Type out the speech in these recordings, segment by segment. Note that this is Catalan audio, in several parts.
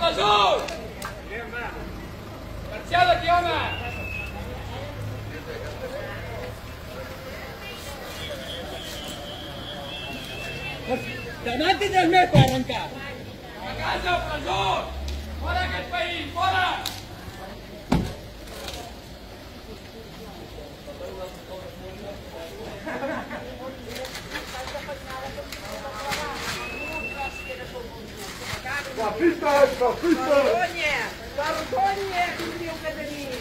azul! Marcial aquí, home! Demà tindràs més per arrencar. A casa, presó! Fora d'aquest país, fora! Fascistes! Fascistes! Vergonya tindríeu que tenir!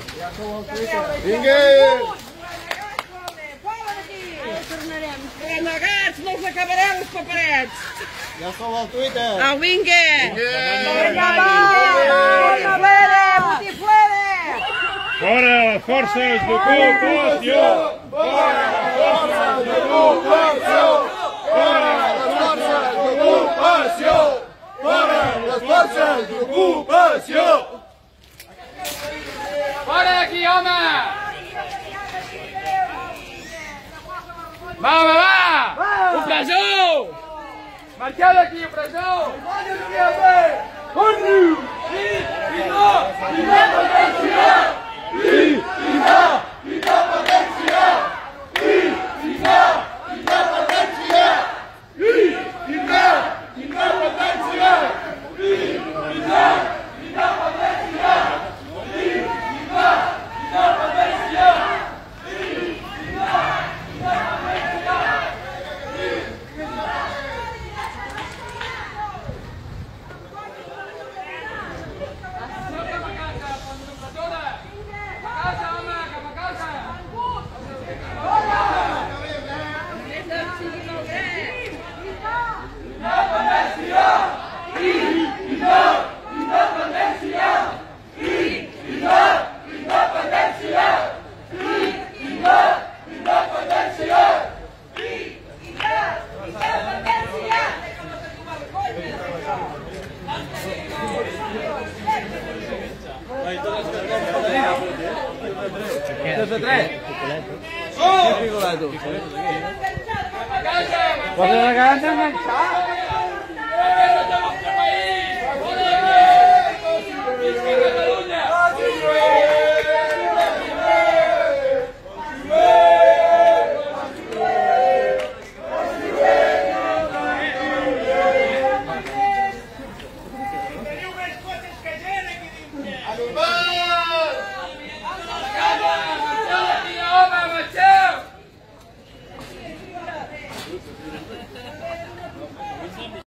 Vinga! Fora d'aquí! Ara tornarem. Renegats, no els acabareu els paperets! Ja som al Twitter! Au, vinga! Vinga, Botiflere! Botiflere! Fora les forces d'ocupació! Fora les forces d'ocupació! Fora les forces d'ocupació! Fora les forces d'ocupació! Fora d'aquí, home! Va, va, va! Opressor! Marxeu d'aquí, opressor! Posa la gana d'enganxar. Aquest és el nostre país! Fora d'aquí! Visca